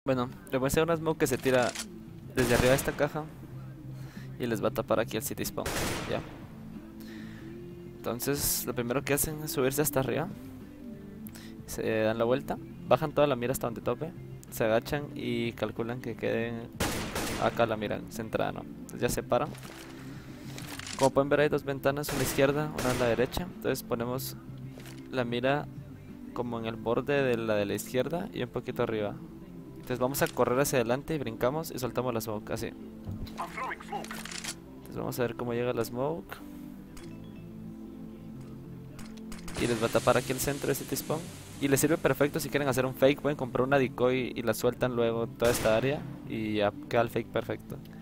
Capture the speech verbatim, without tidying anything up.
Bueno, le voy a hacer una smoke que se tira desde arriba de esta caja y les va a tapar aquí el city spawn, ya. Entonces lo primero que hacen es subirse hasta arriba, se dan la vuelta, bajan toda la mira hasta donde tope, se agachan y calculan que queden acá la mira centrada, ¿no? Entonces ya se paran. Como pueden ver hay dos ventanas, una a la izquierda, una a la derecha. Entonces ponemos la mira como en el borde de la de la izquierda y un poquito arriba. Entonces vamos a correr hacia adelante y brincamos y soltamos la smoke, así. Entonces vamos a ver cómo llega la smoke. Y les va a tapar aquí el centro de city spawn. Y les sirve perfecto si quieren hacer un fake. Pueden comprar una decoy y la sueltan luego toda esta área y ya queda el fake perfecto.